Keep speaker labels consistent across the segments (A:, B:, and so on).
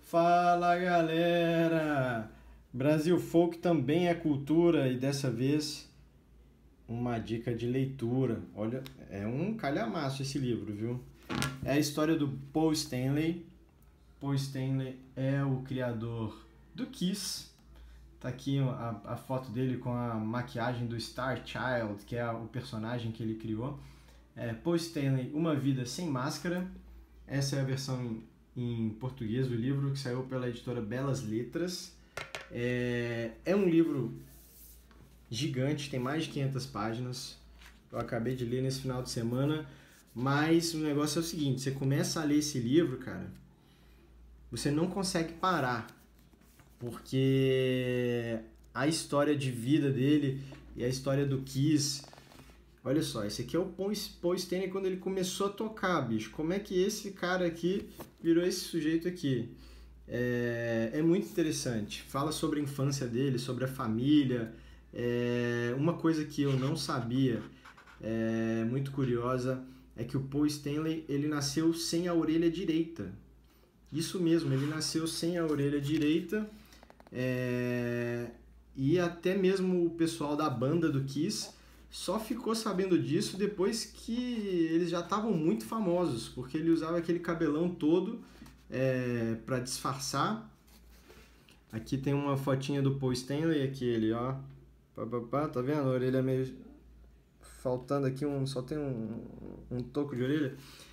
A: Fala galera! Brasil Folk também é cultura e dessa vez uma dica de leitura. Olha, é um calhamaço esse livro, viu? É a história do Paul Stanley. Paul Stanley é o criador do Kiss. Tá aqui a foto dele com a maquiagem do Star Child, que é o personagem que ele criou. Paul Stanley, Uma Vida Sem Máscara. Essa é a versão em português do livro, que saiu pela editora Belas Letras. É um livro gigante, tem mais de 500 páginas. Eu acabei de ler nesse final de semana, mas o negócio é o seguinte: você começa a ler esse livro, cara, você não consegue parar, porque a história de vida dele e a história do Kiss. Olha só, esse aqui é o Paul Stanley quando ele começou a tocar, bicho. Como é que esse cara aqui virou esse sujeito aqui? É muito interessante. Fala sobre a infância dele, sobre a família. Uma coisa que eu não sabia, muito curiosa, é que o Paul Stanley ele nasceu sem a orelha direita. Isso mesmo, ele nasceu sem a orelha direita. E até mesmo o pessoal da banda do Kiss só ficou sabendo disso depois que eles já estavam muito famosos, porque ele usava aquele cabelão todo para disfarçar. Aqui tem uma fotinha do Paul Stanley, aqui ele, ó, tá vendo? A orelha meio faltando aqui, só tem um toco de orelha.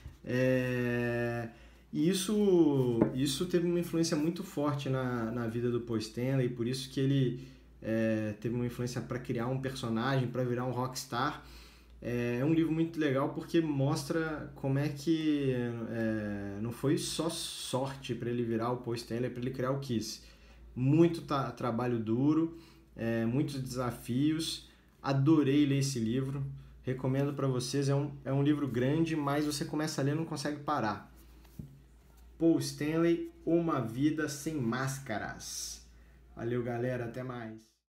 A: E isso teve uma influência muito forte na vida do Paul Stanley, por isso que ele teve uma influência para criar um personagem, para virar um rockstar. É um livro muito legal porque mostra como é que não foi só sorte para ele virar o Paul Stanley, para ele criar o Kiss. Muito trabalho duro, muitos desafios. Adorei ler esse livro, recomendo para vocês. É um livro grande, mas você começa a ler e não consegue parar. Paul Stanley, Uma Vida Sem Máscaras. Valeu, galera, até mais.